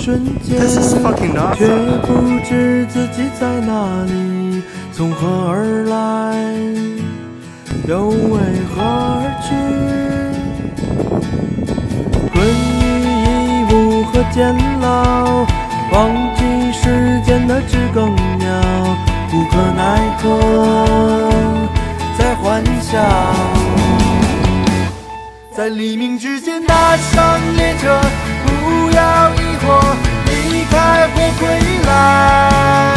瞬间， This is fucking awesome. 却不知自己在哪里，从何而来，又为何而去。困于义务和监牢，忘记时间的知更鸟，无可奈何，在幻想。在黎明之前搭上列车，不要疑惑，离开或归来。